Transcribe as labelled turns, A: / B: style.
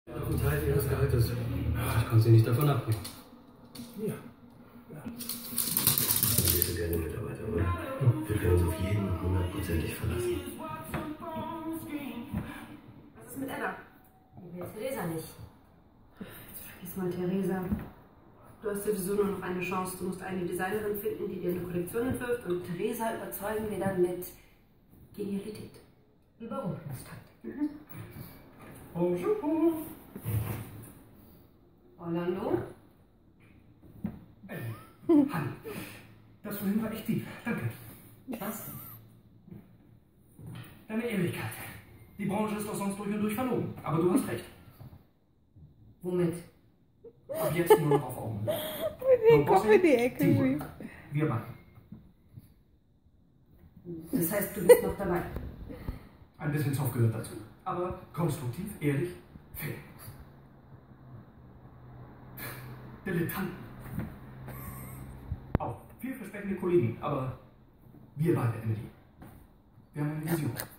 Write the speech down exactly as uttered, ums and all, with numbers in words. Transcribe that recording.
A: Auf einen Teil ihres Gehaltes. Ich kann sie nicht davon abbringen.
B: Ja. Ja.
C: Dann bist du gerne Mitarbeiter, oder? Wir können uns auf jeden hundertprozentig verlassen.
D: Was ist mit Anna? Die will Theresa nicht. Vergiss mal Theresa. Du hast sowieso nur noch eine Chance. Du musst eine Designerin finden, die dir eine Kollektion entwirft, und Theresa überzeugen wir dann mit Genialität. Überrumpelungstakt. Mhm.
B: Bonjour.
D: Orlando?
B: Äh, Hallo. Das vorhin war echt tief. Danke.
D: Was?
B: Deine Ehrlichkeit. Die Branche ist doch sonst durch und durch verlogen. Aber du hast recht.
D: Womit?
B: Ab jetzt nur noch auf Augenhöhe.
E: Mit dem Kopf in die Ecke schieben.
B: Wir beide.
D: Das heißt, du bist noch dabei.
B: Ein bisschen Zoff gehört dazu. Aber konstruktiv, ehrlich, fair. Dilettanten. Auch vielversprechende Kollegen, aber wir beide, Emily. Wir haben eine Vision.